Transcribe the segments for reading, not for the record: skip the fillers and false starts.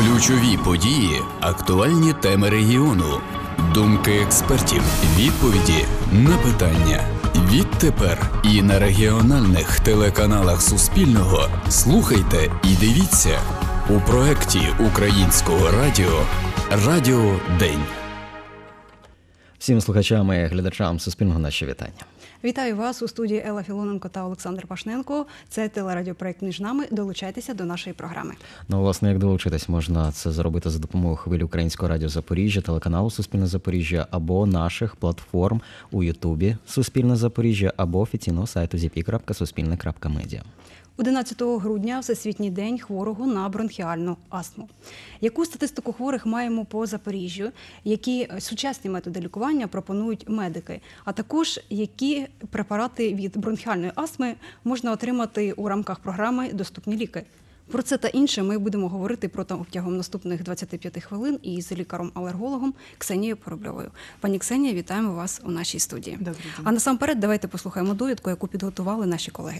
Ключові події, актуальні теми регіону, думки експертів, відповіді на питання. Відтепер і на регіональних телеканалах Суспільного слухайте і дивіться у проєкті Українського радіо «Радіо День». Всім слухачам і глядачам Суспільного наші вітання. Вітаю вас у студії Елла Філоненко та Олександр Пашненко. Це телерадіопроект «Між нами». Долучайтеся до нашої програми. Ну, власне, як долучитись? Можна це зробити за допомогою хвилі Українського радіо Запоріжжя, телеканалу Суспільне Запоріжжя або наших платформ у Ютубі Суспільне Запоріжжя або офіційного сайту zp.suspilne.media. 11 грудня – Всесвітній день хворого на бронхіальну астму. Яку статистику хворих маємо по Запоріжжю? Які сучасні методи лікування пропонують медики? А також, які препарати від бронхіальної астми можна отримати у рамках програми «Доступні ліки»? Про це та інше ми будемо говорити протягом наступних 25 хвилин із лікаром-алергологом Ксенією Поробльовою. Пані Ксенія, вітаємо вас у нашій студії. Добрий день. А насамперед давайте послухаємо довідку, яку підготували наші колеги.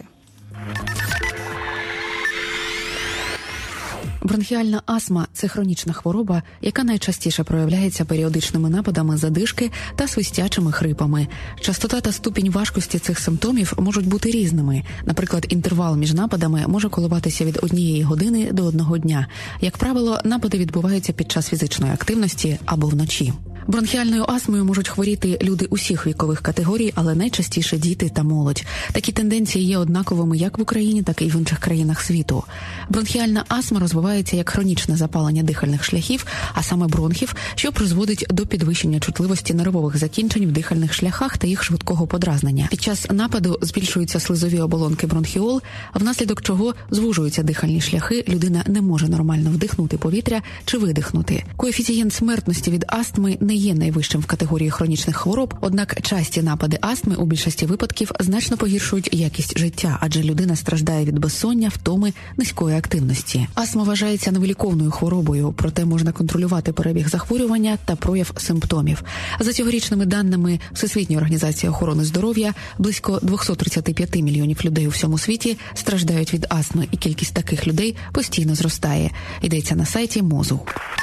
Бронхіальна астма – це хронічна хвороба, яка найчастіше проявляється періодичними нападами задишки та свистячими хрипами. Частота та ступінь важкості цих симптомів можуть бути різними. Наприклад, інтервал між нападами може коливатися від 1 години до 1 дня. Як правило, напади відбуваються під час фізичної активності або вночі. Бронхіальною астмою можуть хворіти люди усіх вікових категорій, але найчастіше діти та молодь. Такі тенденції є однаковими як в Україні, так і в інших країнах світу. Бронхіальна астма розвивається як хронічне запалення дихальних шляхів, а саме бронхів, що призводить до підвищення чутливості нервових закінчень в дихальних шляхах та їх швидкого подразнення. Під час нападу збільшуються слизові оболонки бронхіол, внаслідок чого звужуються дихальні шляхи, людина не може нормально вдихнути повітря чи видихнути. Коефіцієнт смертності від астми не є найвищим в категорії хронічних хвороб, однак часті напади астми у більшості випадків значно погіршують якість життя, адже людина страждає від безсоння, втоми, низької активності. Астма вважається невиліковною хворобою, проте можна контролювати перебіг захворювання та прояв симптомів. За цьогорічними даними Всесвітньої організації охорони здоров'я, близько 235 мільйонів людей у всьому світі страждають від астми, і кількість таких людей постійно зростає. Йдеться на сайті МОЗу.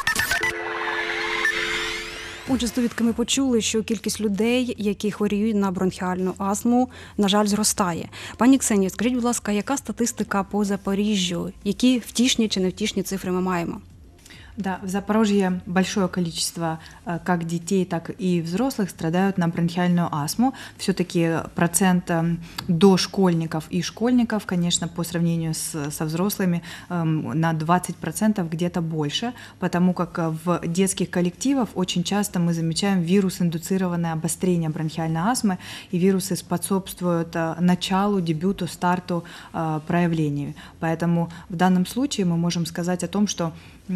Отже, з довідки ми почули, що кількість людей, які хворіють на бронхіальну астму, на жаль, зростає. Пані Ксенія, скажіть, будь ласка, яка статистика по Запоріжжю? Які втішні чи невтішні цифри ми маємо? Да, в Запорожье большое количество как детей, так и взрослых страдают на бронхиальную астму. Все-таки процент дошкольников и школьников, конечно, по сравнению со взрослыми на 20% где-то больше, потому как в детских коллективах очень часто мы замечаем вирус-индуцированное обострение бронхиальной астмы, и вирусы способствуют началу, дебюту, старту проявлений. Поэтому в данном случае мы можем сказать о том, что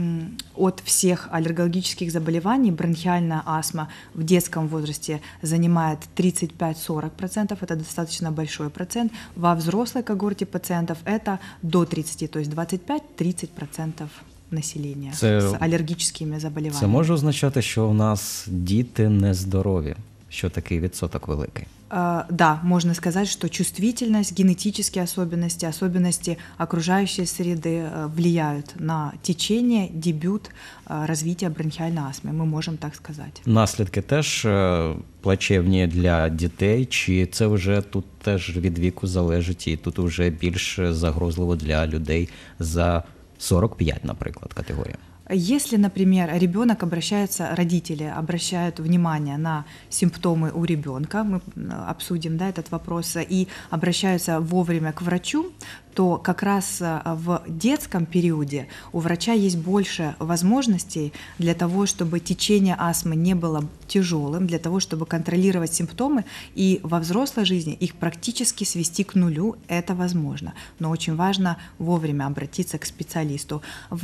от всех аллергологических заболеваний бронхиальная астма в детском возрасте занимает 35-40%, это достаточно большой процент. Во взрослой когорте пациентов это до 30, то есть 25-30% населення з алергічними заболіваннями. Це може означати, що у нас діти нездорові, що такий відсоток великий? Да, можно сказать, что чувствительность, генетические особенности, особенности окружающей среды влияют на течение, дебют, развитие бронхіальної астми, ми можемо так сказати. Наслідки теж плачевні для дітей, чи це вже тут теж від віку залежить, і тут вже більш загрозливо для людей за 45, наприклад, категорія? Если, например, родители обращают внимание на симптомы у ребенка, мы обсудим, да, этот вопрос, и обращаются вовремя к врачу, то как раз в детском периоде у врача есть больше возможностей для того, чтобы течение астмы не было тяжелым, для того, чтобы контролировать симптомы, и во взрослой жизни их практически свести к нулю, это возможно. Но очень важно вовремя обратиться к специалисту.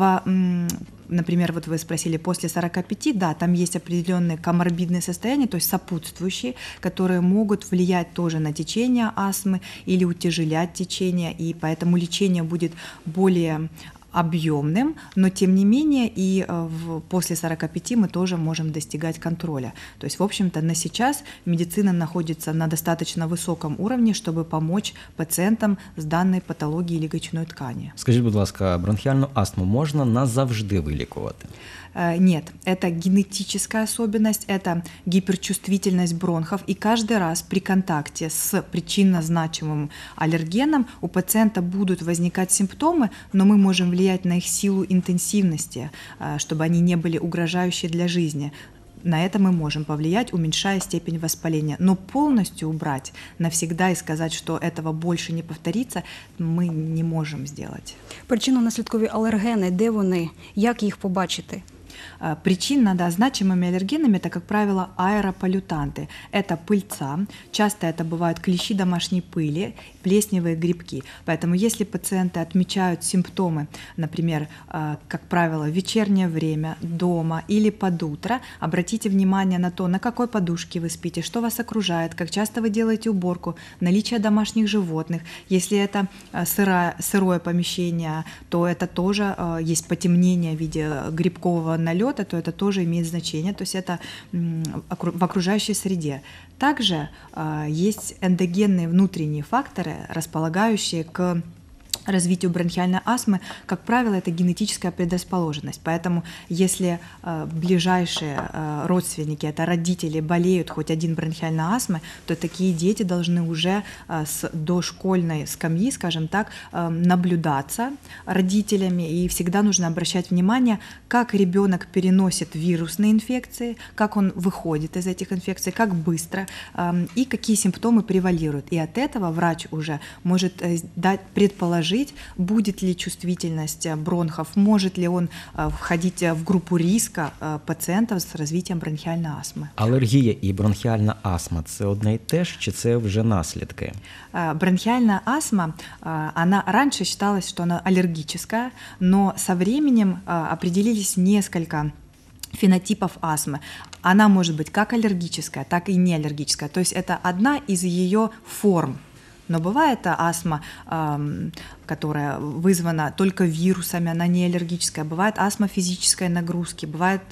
Например, вот вы спросили, после 45, да, там есть определенные коморбидные состояния, то есть сопутствующие, которые могут влиять тоже на течение астмы или утяжелять течение, и поэтому лечение будет более объемным, но тем не менее и после 45 мы тоже можем достигать контроля. То есть, в общем-то, на сейчас медицина находится на достаточно высоком уровне, чтобы помочь пациентам с данной патологией легочной ткани. Скажіть, будь ласка, бронхіальну астму можна назавжди вилікувати? Нет, это генетическая особенность, это гиперчувствительность бронхов, и каждый раз при контакте с причинно значимым аллергеном у пациента будут возникать симптомы, но мы можем влиять на их силу интенсивности, чтобы они не были угрожающие для жизни. На это мы можем повлиять, уменьшая степень воспаления. Но полностью убрать навсегда и сказать, что этого больше не повторится, мы не можем сделать. Причинно-наслідкові алергени, де вони, як їх побачити? Причинно, значимыми аллергенами это, как правило, аэрополлютанты. Это пыльца, часто это бывают клещи домашней пыли, плесневые грибки. Поэтому если пациенты отмечают симптомы, например, как правило, в вечернее время, дома или под утро, обратите внимание на то, на какой подушке вы спите, что вас окружает, как часто вы делаете уборку, наличие домашних животных. Если это сырое помещение, то это тоже есть потемнение в виде грибкового налета, то это тоже имеет значение, то есть это в окружающей среде. Также есть эндогенные внутренние факторы, располагающие к развитию бронхиальной астмы, как правило, это генетическая предрасположенность. Поэтому если ближайшие родственники, это родители, болеют хоть один бронхиальной астмой, то такие дети должны уже с дошкольной скамьи, скажем так, наблюдаться родителями, и всегда нужно обращать внимание, как ребенок переносит вирусные инфекции, как он выходит из этих инфекций, как быстро и какие симптомы превалируют. И от этого врач уже может предположить, будет ли чувствительность бронхов, может ли он входить в группу риска пациентов с развитием бронхиальной астмы. Алергія і бронхіальна астма – це одне й те ж, чи це вже наслідки? Бронхиальная астма, она раньше считалась, что она аллергическая, но со временем определились несколько фенотипов астмы. Она может быть как аллергическая, так и неаллергическая. То есть это одна из ее форм. Но бывает астма, которая вызвана только вирусами, она не аллергическая. Бывает астма физической нагрузки, бывает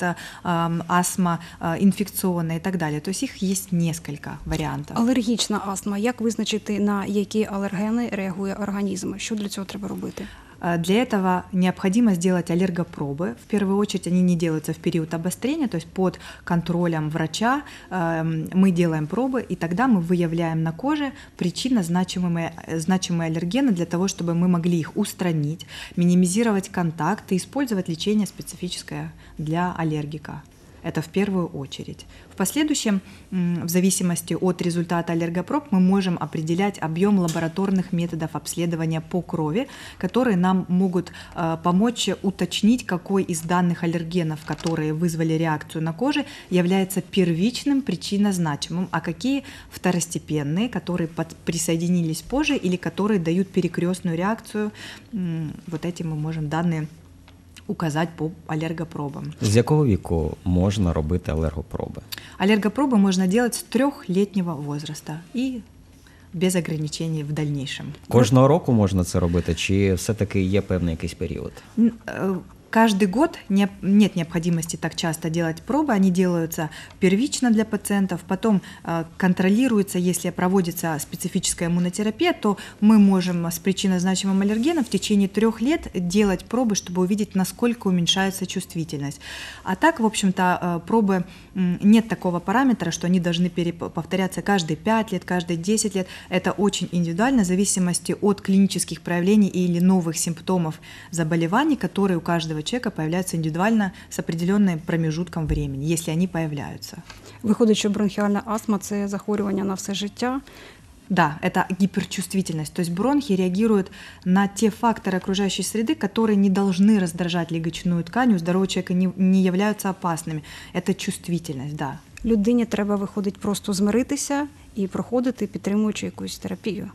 астма инфекционная и так далее. То есть их есть несколько варіантів. Алергічна астма. Як визначити, на які алергени реагує організм? Що для цього треба робити? Для этого необходимо сделать аллергопробы. В первую очередь они не делаются в период обострения, то есть под контролем врача мы делаем пробы, и тогда мы выявляем на коже причинно значимые аллергены для того, чтобы мы могли их устранить, минимизировать контакт и использовать лечение специфическое для аллергика. Это в первую очередь. В последующем, в зависимости от результата аллергопроб, мы можем определять объем лабораторных методов обследования по крови, которые нам могут помочь уточнить, какой из данных аллергенов, которые вызвали реакцию на коже, является первичным причинно-значимым, а какие второстепенные, которые присоединились позже или которые дают перекрестную реакцию. Вот эти мы можем данные указать по аллергопробам. З якого віку можна робити алергопроби? Аллергопробы можно делать с 3-летнего возраста и без ограничений в дальнейшем. Кожного року можна це робити, чи все-таки є певний якийсь період? Каждый год нет необходимости так часто делать пробы, они делаются первично для пациентов, потом контролируются, если проводится специфическая иммунотерапия, то мы можем с причинно-значимым аллергеном в течение 3 лет делать пробы, чтобы увидеть, насколько уменьшается чувствительность. А так, в общем-то, пробы, нет такого параметра, что они должны повторяться каждые 5 лет, каждые 10 лет. Это очень индивидуально, в зависимости от клинических проявлений или новых симптомов заболеваний, которые у каждого человека появляются индивидуально с определенным промежутком времени, если они появляются. Виходить, що бронхіальна астма – це захворювання на все життя. Да, это гиперчувствительность. То есть бронхи реагируют на те факторы окружающей среды, которые не должны раздражать легочную ткань, у здорового человека не являются опасными. Это чувствительность, да. Людині треба, виходить, просто змиритися і проходити, підтримуючи якусь терапію.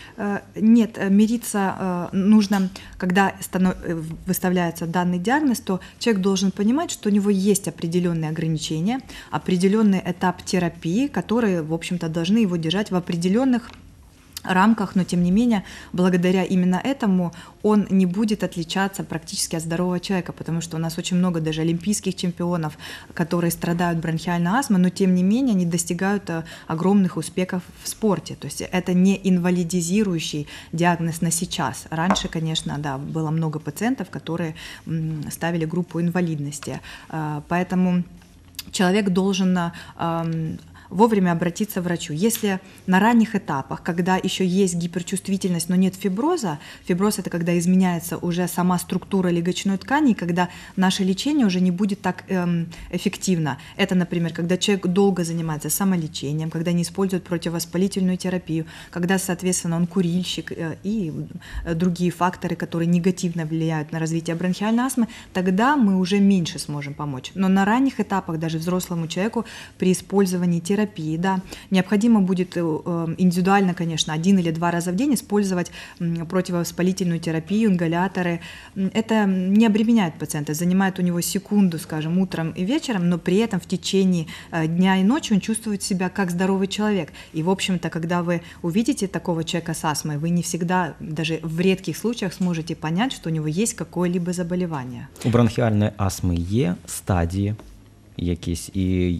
Нет, мириться нужно, когда выставляется данный диагноз, то человек должен понимать, что у него есть определенные ограничения, определенный этап терапии, которые, в общем-то, должны его держать в определенных рамках, но тем не менее, благодаря именно этому он не будет отличаться практически от здорового человека, потому что у нас очень много даже олимпийских чемпионов, которые страдают бронхиальной астмой, но тем не менее они достигают огромных успехов в спорте. То есть это не инвалидизирующий диагноз на сейчас. Раньше, конечно, да, было много пациентов, которые ставили группу инвалидности. Поэтому человек должен вовремя обратиться к врачу. Если на ранних этапах, когда еще есть гиперчувствительность, но нет фиброза, фиброз — это когда изменяется уже сама структура легочной ткани, и когда наше лечение уже не будет так эффективно. Это, например, когда человек долго занимается самолечением, когда не использует противовоспалительную терапию, когда, соответственно, он курильщик и другие факторы, которые негативно влияют на развитие бронхиальной астмы, тогда мы уже меньше сможем помочь. Но на ранних этапах даже взрослому человеку при использовании терапии, да, необходимо будет индивидуально, конечно, 1 или 2 раза в день использовать противовоспалительную терапию, ингаляторы. Это не обременяет пациента, занимает у него секунду, скажем, утром и вечером, но при этом в течение дня и ночи он чувствует себя как здоровый человек. И, в общем-то, когда вы увидите такого человека с астмой, вы не всегда, даже в редких случаях, сможете понять, что у него есть какое-либо заболевание. У бронхіальної астми є стадії якісь, і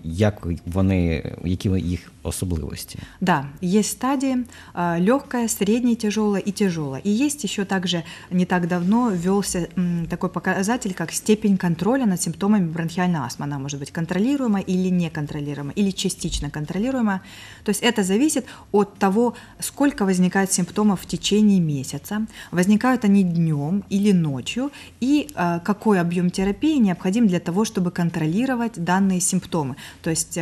які їх особливості? Да, есть стадии легкая, средняя, тяжелая и тяжелая. И есть еще также не так давно ввелся такой показатель, как степень контроля над симптомами бронхиальной астмы. Она может быть контролируемая или неконтролируемая, или частично контролируемая. То есть это зависит от того, сколько возникает симптомов в течение месяца, возникают они днем или ночью, и какой объем терапии необходим для того, чтобы контролировать данные симптомы. То есть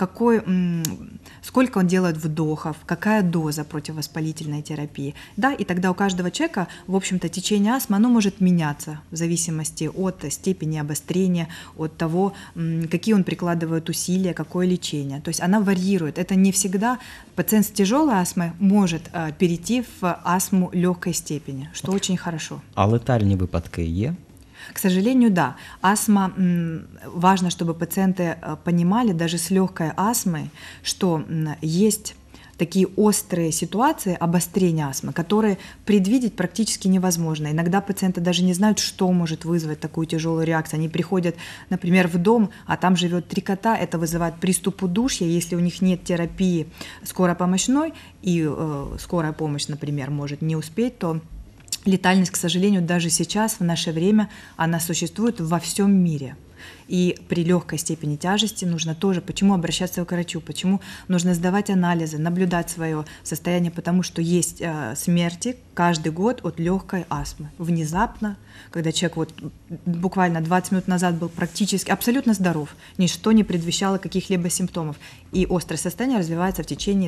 сколько он делает вдохов, какая доза противовоспалительной терапии. Да, и тогда у каждого человека, в общем-то, течение астмы, оно может меняться в зависимости от степени обострения, от того, какие он прикладывает усилия, какое лечение. То есть она варьирует. Это не всегда пациент с тяжелой астмой может перейти в астму легкой степени, что очень хорошо. А летальні випадки є? К сожалению, да. Астма, важно, чтобы пациенты понимали, даже с легкой астмой, что есть такие острые ситуации обострения астмы, которые предвидеть практически невозможно. Иногда пациенты даже не знают, что может вызвать такую тяжелую реакцию. Они приходят, например, в дом, а там живет 3 кота, это вызывает приступ удушья. Если у них нет терапии скоропомощной, и скорая помощь, например, может не успеть, то летальность, к сожалению, даже сейчас, в наше время, она существует во всем мире. И при легкой степени тяжести нужно тоже, почему обращаться к врачу, почему нужно сдавать анализы, наблюдать свое состояние, потому что есть смерти каждый год от легкой астмы. Внезапно, когда человек буквально 20 минут назад был практически абсолютно здоров, ничто не предвещало каких-либо симптомов, и острое состояние развивается в течение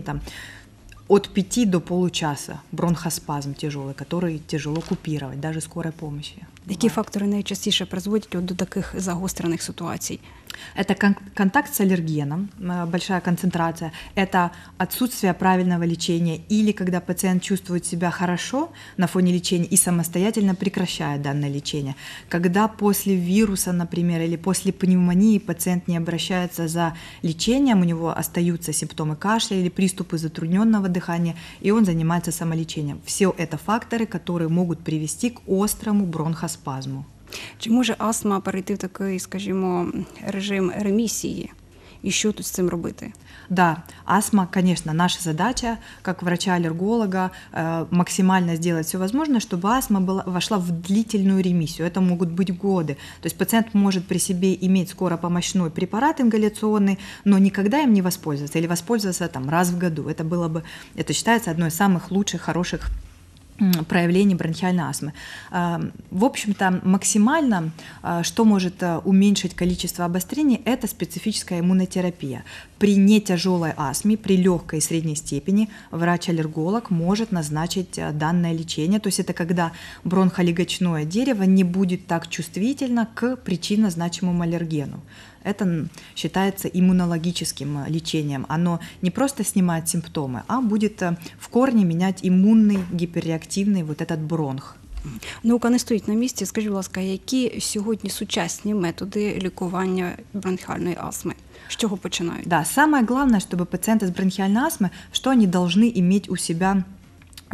от 5 до получаса, бронхоспазм тяжелый, который тяжело купировать, даже скорой помощи. Які фактори найчастіше призводять до таких загострених ситуацій? Это контакт с аллергеном, большая концентрация, это отсутствие правильного лечения или когда пациент чувствует себя хорошо на фоне лечения и самостоятельно прекращает данное лечение. Когда после вируса, например, или после пневмонии пациент не обращается за лечением, у него остаются симптомы кашля или приступы затрудненного дыхания, и он занимается самолечением. Все это факторы, которые могут привести к острому бронхоспазму. Чи може астма перейти в такий, скажімо, режим ремісії? І що тут з цим робити? Да, астма, конечно, наша задача, как врача-аллерголога, максимально сделать все возможное, чтобы астма вошла в длительную ремиссию. Это могут быть годы. То есть пациент может при себе иметь скоропомощной препарат ингаляционный, но никогда им не воспользоваться или воспользоваться раз в году. Это считается одной из самых лучших, хороших проявлений бронхиальной астмы. В общем-то, максимально, что может уменьшить количество обострений, это специфическая иммунотерапия. При нетяжелой астме, при легкой и средней степени врач-аллерголог может назначить данное лечение. То есть это когда бронхолегочное дерево не будет так чувствительно к причинно значимому аллергену. Это считается иммунологическим лечением. Оно не просто снимает симптомы, а будет в корне менять иммунный, гиперреактивный этот бронх. Наука не стоїть на місці. Скажіть, будь ласка, які сьогодні сучасні методи лікування бронхіальної астми? С чего починают? Да, самое главное, чтобы пациенты с бронхиальной астмой, что они должны иметь у себя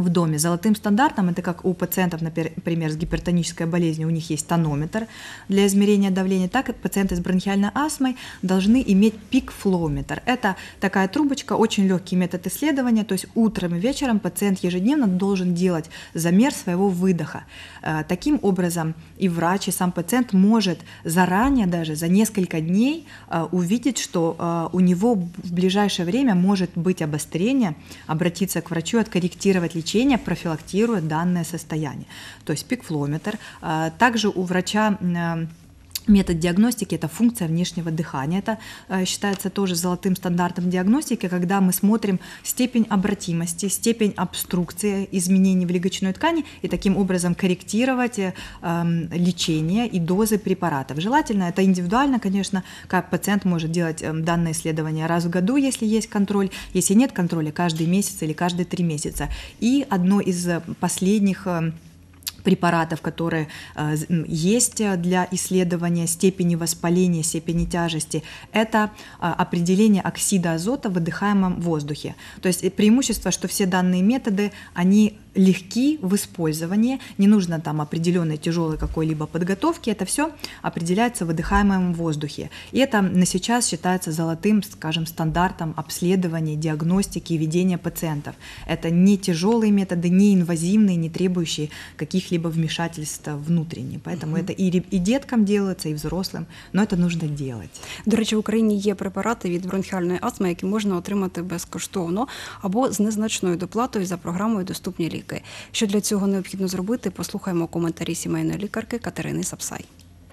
в доме. Золотым стандартом, это как у пациентов, например, с гипертонической болезнью, у них есть тонометр для измерения давления, так и пациенты с бронхиальной астмой должны иметь пик-флоуметр. Это такая трубочка, очень легкий метод исследования, то есть утром и вечером пациент ежедневно должен делать замер своего выдоха. Таким образом и врач, и сам пациент может заранее, даже за несколько дней, увидеть, что у него в ближайшее время может быть обострение, обратиться к врачу, откорректировать лечение, профилактируя данное состояние. То есть пик-флоуметр. Также у врача метод диагностики – это функция внешнего дыхания. Это считается тоже золотым стандартом диагностики, когда мы смотрим степень обратимости, степень обструкции, изменений в легочной ткани и таким образом корректировать лечение и дозы препаратов. Желательно, это индивидуально, конечно, как пациент может делать данное исследование раз в году, если есть контроль, если нет контроля, каждый месяц или каждые 3 месяца. И одно из последних препаратов, которые есть для исследования степени воспаления, степени тяжести, это определение оксида азота в выдыхаемом воздухе. То есть преимущество, что все данные методы, они легки в использовании, не нужно там определенной тяжелой какой-либо подготовки, это все определяется в выдыхаемом воздухе. И это на сейчас считается золотым, скажем, стандартом обследования, диагностики и ведения пациентов. Это не тяжелые методы, не инвазивные, не требующие каких-либо вмешательств внутренне. Поэтому это и деткам делается, і взрослим, но це нужно делать. До речі, в Україні є препарати від бронхіальної астми, які можна отримати безкоштовно або з незначною доплатою за програмою «Доступні ліки». Що для цього необхідно зробити, послухаємо коментарі сімейної лікарки Катерини Сапсай.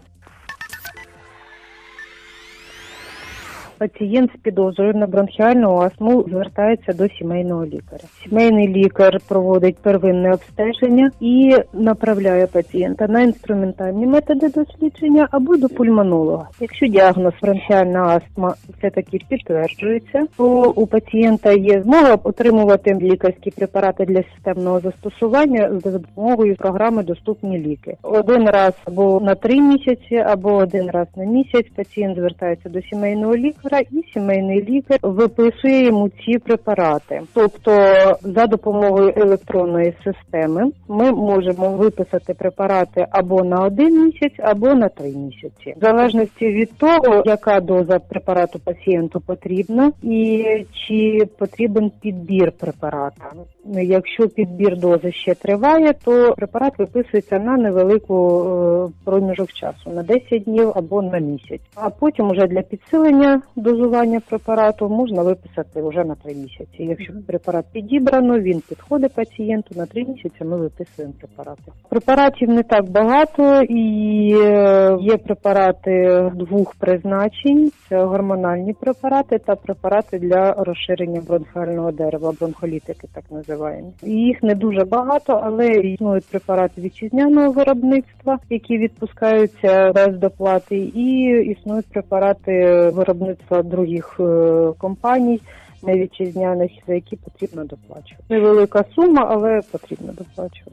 Пацієнт з підозрою на бронхіальну астму звертається до сімейного лікаря. Сімейний лікар проводить первинне обстеження і направляє пацієнта на інструментальні методи дослідження або до пульмонолога. Якщо діагноз бронхіальна астма все-таки підтверджується, то у пацієнта є змога отримувати лікарські препарати для системного застосування за допомогою програми «Доступні ліки». Один раз або на 3 місяці, або один раз на місяць пацієнт звертається до сімейного лікаря, і сімейний лікар виписує йому ці препарати. Тобто за допомогою електронної системи ми можемо виписати препарати або на 1 місяць, або на 3 місяці. В залежності від того, яка доза препарату пацієнту потрібна і чи потрібен підбір препарата. Якщо підбір дози ще триває, то препарат виписується на невелику проміжок часу, на 10 днів або на місяць. А потім уже для підсилення дозування препарату можна виписати вже на 3 місяці. Якщо препарат підібрано, він підходить пацієнту, на 3 місяці ми виписуємо препарати. Препаратів не так багато і є препарати 2 призначень, це гормональні препарати та препарати для розширення бронхіального дерева, бронхолітики так називаємо. Їх не дуже багато, але існують препарати вітчизняного виробництва, які відпускаються без доплати, і існують препарати виробництва других компаній, невітчизняних, за які потрібно доплачувати. Невелика сума, але потрібно доплачувати.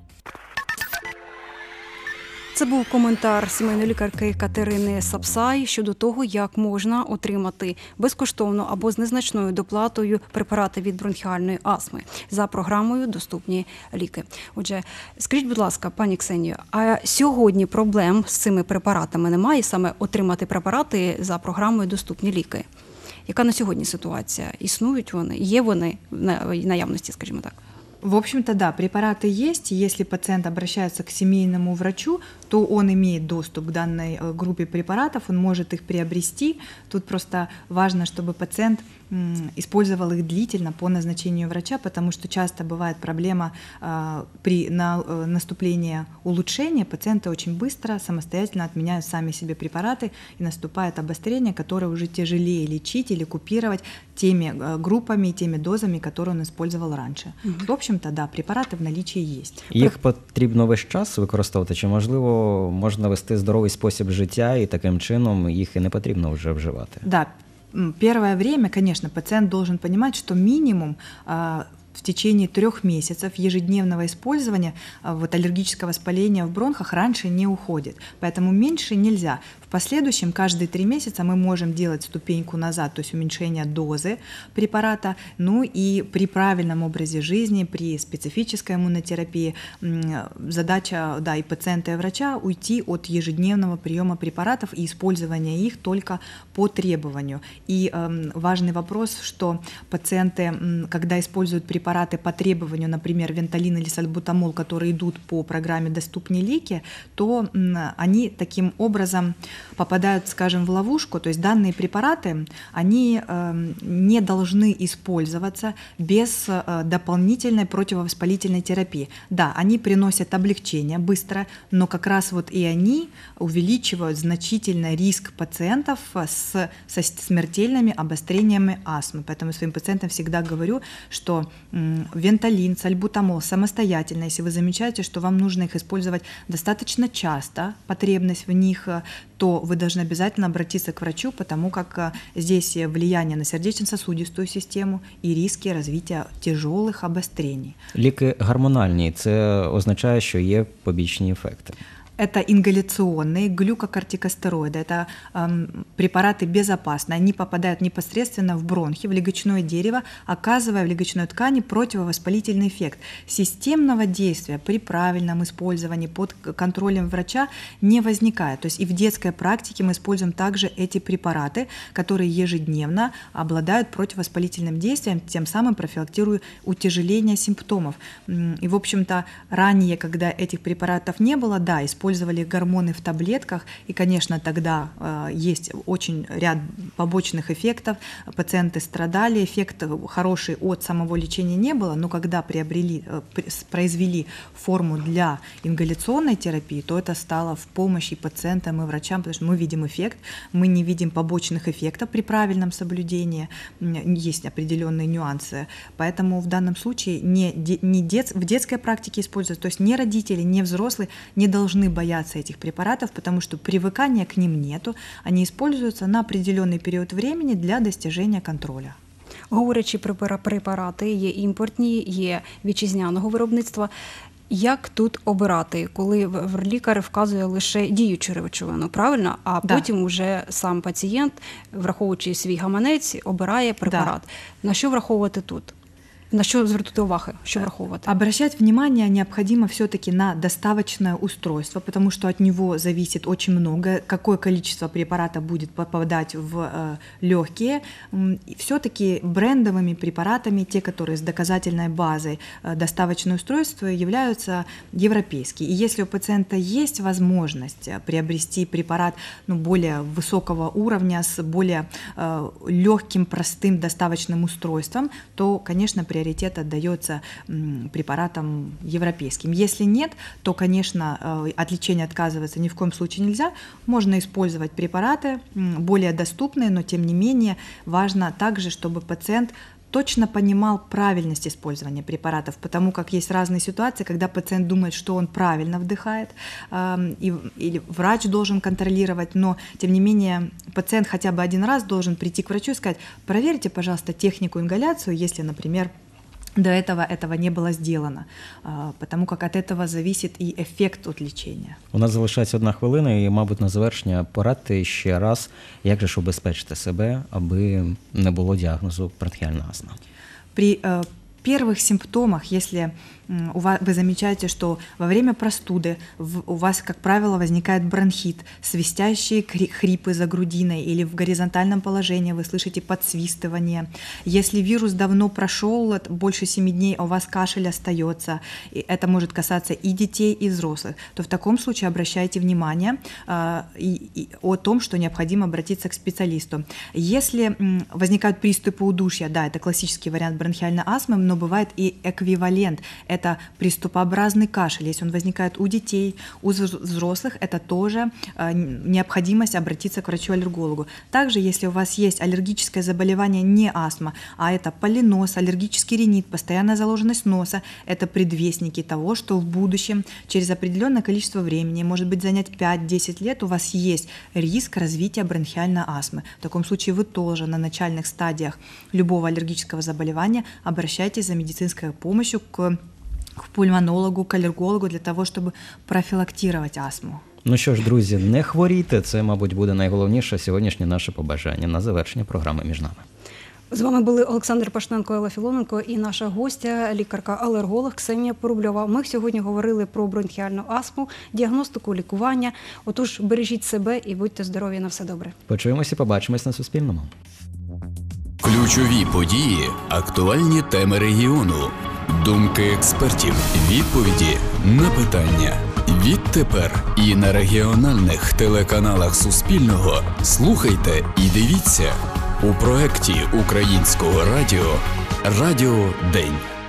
Це був коментар сімейної лікарки Катерини Сапсай щодо того, як можна отримати безкоштовно або з незначною доплатою препарати від бронхіальної астми за програмою «Доступні ліки». Отже, скажіть, будь ласка, пані Ксенію, а сьогодні проблем з цими препаратами немає, саме отримати препарати за програмою «Доступні ліки»? Яка на сьогодні ситуація? Існують вони? Є вони в наявності, скажімо так? В общем-то, да, препараты есть. Если пациент обращается к семейному врачу, то он имеет доступ к данной группе препаратов, он может их приобрести. Тут просто важно, чтобы пациент использовал их длительно по назначению врача, потому что часто бывает проблема при наступлении улучшения, пациенты очень быстро самостоятельно отменяют сами себе препараты, и наступает обострение, которое уже тяжелее лечить или купировать теми группами, теми дозами, которые он использовал раньше. В общем-то, да, препараты в наличии есть. Їх потрібно весь час використовувати, чи, можливо, можна вести здоровий спосіб життя і таким чином їх і не потрібно вже вживати? Да, первое время, конечно, пациент должен понимать, что минимум в течение 3 месяцев ежедневного использования аллергического воспаления в бронхах раньше не уходит. Поэтому меньше нельзя. В последующем каждые 3 месяца мы можем делать ступеньку назад, то есть уменьшение дозы препарата, ну и при правильном образе жизни, при специфической иммунотерапии задача, да, и пациента, и врача уйти от ежедневного приема препаратов и использования их только по требованию. И важный вопрос, что пациенты, когда используют препараты по требованию, например, Вентолин или сальбутамол, которые идут по программе «Доступнее лики», то они таким образом попадают, скажем, в ловушку, то есть данные препараты, они не должны использоваться без дополнительной противовоспалительной терапии. Да, они приносят облегчение быстро, но как раз вот и они увеличивают значительно риск пациентов со смертельными обострениями астмы. Поэтому своим пациентам всегда говорю, что Вентолин, сальбутамол самостоятельно, если вы замечаете, что вам нужно их использовать достаточно часто, потребность в них, то вы должны обязательно обратиться к врачу, потому как здесь влияние на сердечно-сосудистую систему и риски развития тяжелых обострений. Ліки гормональні – це означає, що є побічні ефекти. Это ингаляционные глюкокортикостероиды, это препараты безопасные, они попадают непосредственно в бронхи, в легочное дерево, оказывая в легочной ткани противовоспалительный эффект. Системного действия при правильном использовании под контролем врача не возникает. То есть и в детской практике мы используем также эти препараты, которые ежедневно обладают противовоспалительным действием, тем самым профилактируя утяжеление симптомов. И, в общем-то, ранее, когда этих препаратов не было, да, использовали гормоны в таблетках, и, конечно, тогда есть очень ряд побочных эффектов, пациенты страдали, эффект хороший от самого лечения не было, но когда произвели форму для ингаляционной терапии, то это стало в помощь и пациентам, и врачам, потому что мы видим эффект, мы не видим побочных эффектов при правильном соблюдении, есть определенные нюансы, поэтому в данном случае в детской практике используют, то есть ни родители, ни взрослые не должны бояться этих препаратов, потому что привыкания к ним нету, они используются на определенный период времени для достижения контроля. Говорячи про препарати, є імпортні, є вітчизняного виробництва. Як тут обирати, коли лікар вказує лише діючу речовину, правильно? А потім уже сам пацієнт, враховуючи свій гаманець, обирає препарат. На що враховувати тут? На что звертать увагу, что враховывать? Обращать внимание необходимо все-таки на доставочное устройство, потому что от него зависит очень много, какое количество препарата будет попадать в легкие. Все-таки брендовыми препаратами, те, которые с доказательной базой, доставочное устройство, являются европейские. И если у пациента есть возможность приобрести препарат более высокого уровня, с более легким, простым доставочным устройством, то, конечно, приоритет отдается препаратам европейским. Если нет, то, конечно, от лечения отказываться ни в коем случае нельзя. Можно использовать препараты более доступные, но тем не менее важно также, чтобы пациент точно понимал правильность использования препаратов, потому как есть разные ситуации, когда пациент думает, что он правильно вдыхает, или врач должен контролировать, но тем не менее пациент хотя бы один раз должен прийти к врачу и сказать: проверьте, пожалуйста, технику ингаляцию, если, например, до этого не було зроблено, тому як від цього залежить і ефект від лікування. У нас залишається 1 хвилина, і, мабуть, на завершення порадьте ще раз, як же ж убезпечити себе, аби не було діагнозу бронхіальна астма. При первых симптомах, если вы замечаете, что во время простуды у вас, как правило, возникает бронхит, свистящие хрипы за грудиной или в горизонтальном положении вы слышите подсвистывание. Если вирус давно прошел, больше 7 дней, а у вас кашель остается, и это может касаться и детей, и взрослых, то в таком случае обращайте внимание о том, что необходимо обратиться к специалисту. Если возникают приступы удушья, да, это классический вариант бронхиальной астмы, но бывает и эквивалент. Это приступообразный кашель. Если он возникает у детей, у взрослых, это тоже необходимость обратиться к врачу-аллергологу. Также, если у вас есть аллергическое заболевание, не астма, а это полинос, аллергический ринит, постоянная заложенность носа, это предвестники того, что в будущем, через определенное количество времени, может быть, занять 5-10 лет, у вас есть риск развития бронхиальной астмы. В таком случае вы тоже на начальных стадиях любого аллергического заболевания обращайтесь за медицинской помощью к пульмонологу, к аллергологу для того, чтобы профилактировать астму. Ну що ж, друзі, не хворійте, це, мабуть, буде найголовніше сьогоднішнє наше побажання на завершення програми «Між нами». З вами були Олександр Пашненко, Елла Філоненко і наша гостя, лікарка-алерголог Ксенія Порубльова. Ми сьогодні говорили про бронхіальну астму, діагностику, лікування. Отож, бережіть себе і будьте здорові, на все добре. Почуємося, побачимось на Суспільному. Ключові події, актуальні теми регіону, думки експертів, відповіді на питання. Відтепер і на регіональних телеканалах Суспільного слухайте і дивіться у проєкті Українського радіо «Радіо День».